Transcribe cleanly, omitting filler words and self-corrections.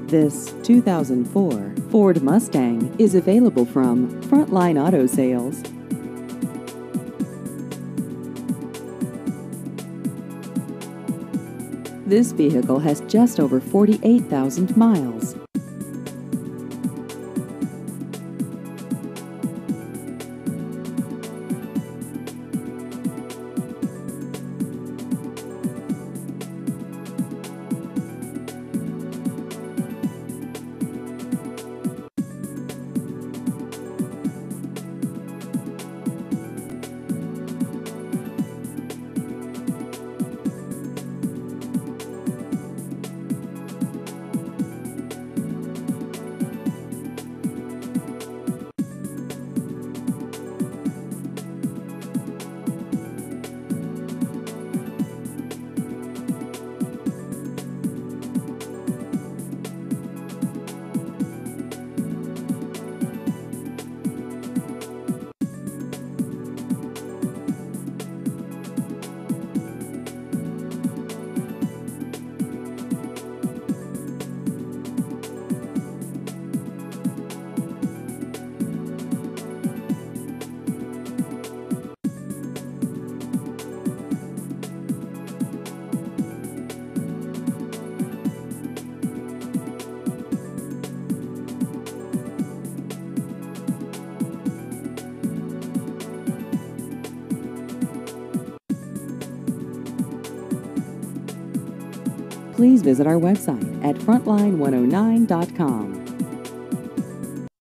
This 2004 Ford Mustang is available from Frontline Auto Sales. This vehicle has just over 48,000 miles. Please visit our website at frontline109.com.